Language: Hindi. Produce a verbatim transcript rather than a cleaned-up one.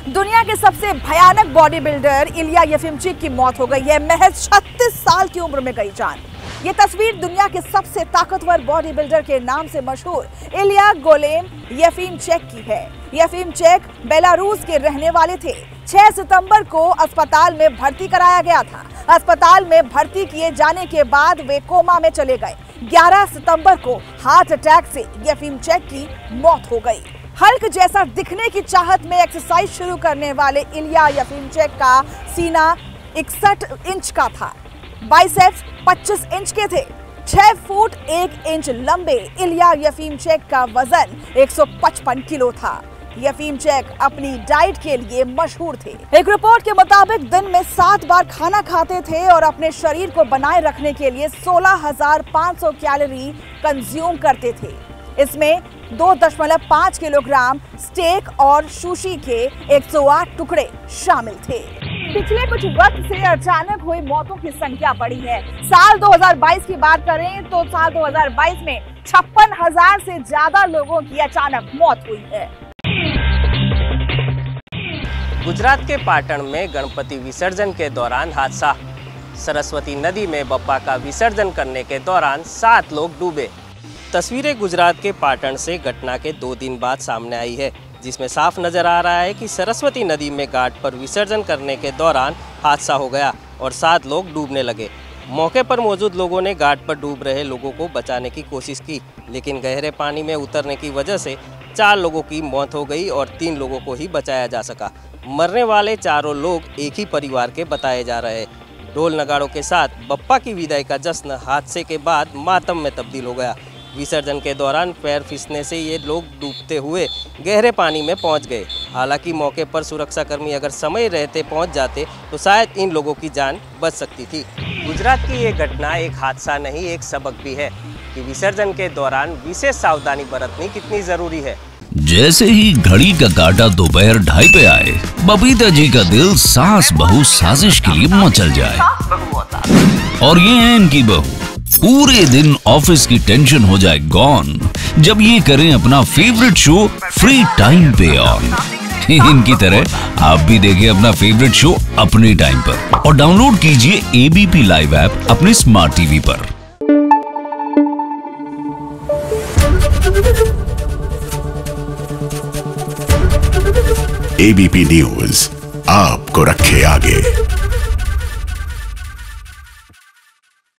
दुनिया के सबसे भयानक बॉडी बिल्डर इलिया यफिमचेक की मौत हो गई है। महज छत्तीस साल की उम्र में गई जान। ये तस्वीर दुनिया के सबसे ताकतवर बॉडी बिल्डर के नाम से मशहूर इलिया गोलेम यफिमचेक की है। यफिमचेक बेलारूस के रहने वाले थे। छह सितंबर को अस्पताल में भर्ती कराया गया था। अस्पताल में भर्ती किए जाने के बाद वे कोमा में चले गए। ग्यारह सितंबर को हार्ट अटैक से यफिमचेक की मौत हो गई। हल्क जैसा दिखने की चाहत में एक्सरसाइज शुरू करने वाले इलिया यफिमचेक का सीना इकसठ इंच का था। बाइसेप्स पच्चीस इंच के थे। छह फुट एक इंच लंबे इलिया यफिमचेक का वजन एक सौ पचपन किलो था। यफिमचेक अपनी डाइट के लिए मशहूर थे। एक रिपोर्ट के मुताबिक दिन में सात बार खाना खाते थे और अपने शरीर को बनाए रखने के लिए सोलह हजार पाँच सौ कैलोरी कंज्यूम करते थे। इसमें दो दशमलव पाँच किलोग्राम स्टेक और सुशी के एक सौ आठ टुकड़े शामिल थे। पिछले कुछ वक्त से अचानक हुई मौतों की संख्या बढ़ी है। साल दो हज़ार बाईस की बात करें तो साल दो हज़ार बाईस में छप्पन हजार से ज्यादा लोगों की अचानक मौत हुई है। गुजरात के पाटण में गणपति विसर्जन के दौरान हादसा। सरस्वती नदी में बप्पा का विसर्जन करने के दौरान सात लोग डूबे। तस्वीरें गुजरात के पाटण से घटना के दो दिन बाद सामने आई है, जिसमें साफ नजर आ रहा है कि सरस्वती नदी में घाट पर विसर्जन करने के दौरान हादसा हो गया और सात लोग डूबने लगे। मौके पर मौजूद लोगों ने घाट पर डूब रहे लोगों को बचाने की कोशिश की, लेकिन गहरे पानी में उतरने की वजह से चार लोगों की मौत हो गई और तीन लोगों को ही बचाया जा सका। मरने वाले चारों लोग एक ही परिवार के बताए जा रहे हैं। ढोल नगाड़ों के साथ बप्पा की विदाई का जश्न हादसे के बाद मातम में तब्दील हो गया। विसर्जन के दौरान पैर फिसलने से ये लोग डूबते हुए गहरे पानी में पहुंच गए। हालांकि मौके पर सुरक्षाकर्मी अगर समय रहते पहुंच जाते तो शायद इन लोगों की जान बच सकती थी। गुजरात की ये घटना एक हादसा नहीं, एक सबक भी है कि विसर्जन के दौरान विशेष सावधानी बरतनी कितनी जरूरी है। जैसे ही घड़ी का काटा दोपहर ढाई पे आए, बबीता जी का दिल सास बहू साजिश के लिए मचल जाए। और ये है इनकी बहू। पूरे दिन ऑफिस की टेंशन हो जाए गॉन जब ये करें अपना फेवरेट शो फ्री टाइम पे ऑन। इनकी तरह आप भी देखें अपना फेवरेट शो अपने टाइम पर और डाउनलोड कीजिए एबीपी लाइव ऐप अपने स्मार्ट टीवी पर। एबीपी न्यूज आपको रखे आगे।